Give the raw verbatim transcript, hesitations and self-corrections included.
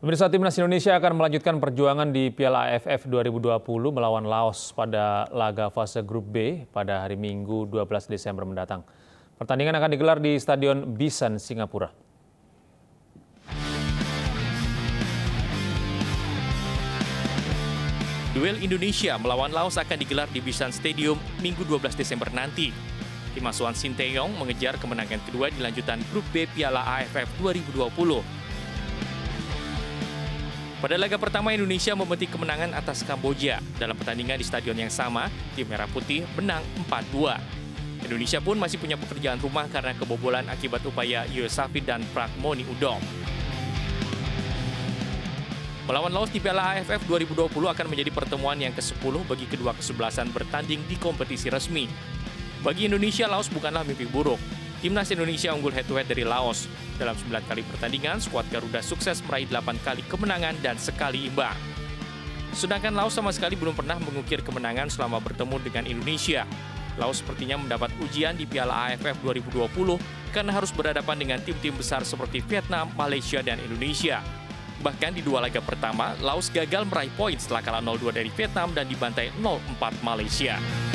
Pemirsa, Timnas Indonesia akan melanjutkan perjuangan di Piala A F F dua ribu dua puluh melawan Laos pada laga fase grup B pada hari Minggu dua belas Desember mendatang. Pertandingan akan digelar di Stadion Bisan, Singapura. Duel Indonesia melawan Laos akan digelar di Bisan Stadium Minggu dua belas Desember nanti. Tim asuhan Sinteyong mengejar kemenangan kedua di lanjutan grup B Piala A F F dua ribu dua puluh. Pada laga pertama, Indonesia memetik kemenangan atas Kamboja. Dalam pertandingan di stadion yang sama, tim Merah Putih menang empat dua. Indonesia pun masih punya pekerjaan rumah karena kebobolan akibat upaya Yosafit dan Pragmoni Udom. Melawan Laos di Piala A F F dua ribu dua puluh akan menjadi pertemuan yang kesepuluh bagi kedua kesebelasan bertanding di kompetisi resmi. Bagi Indonesia, Laos bukanlah mimpi buruk. Timnas Indonesia unggul head-to-head dari Laos. Dalam sembilan kali pertandingan, skuad Garuda sukses meraih delapan kali kemenangan dan sekali imbang. Sedangkan Laos sama sekali belum pernah mengukir kemenangan selama bertemu dengan Indonesia. Laos sepertinya mendapat ujian di Piala A F F dua ribu dua puluh karena harus berhadapan dengan tim-tim besar seperti Vietnam, Malaysia, dan Indonesia. Bahkan di dua laga pertama, Laos gagal meraih poin setelah kalah nol dua dari Vietnam dan dibantai nol empat Malaysia.